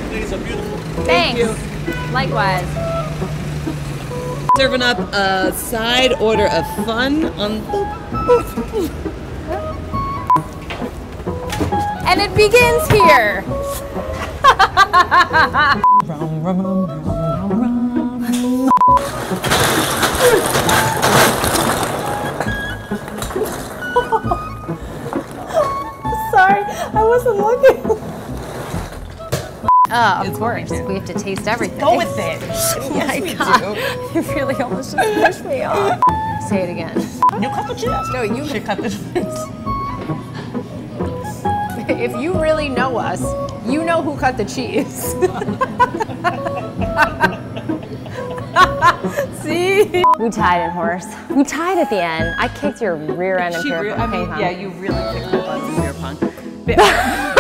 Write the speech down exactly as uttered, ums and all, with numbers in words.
These are beautiful. Thanks. Thank you. Likewise. Serving up a side order of fun on the. And it begins here. Rum, rum, rum, rum, rum. Sorry, I wasn't looking. Oh, of It's course. fine. We have to taste everything. Go with it. Yeah, I we got. do. You really almost just pushed me off. Say it again. You cut the cheese. No, you should cut the cheese. If you really know us, you know who cut the cheese. See? We tied in, horse. We tied at the end. I kicked your rear end in She ping re- I mean, pong. yeah, you really kicked my butt in beer pong.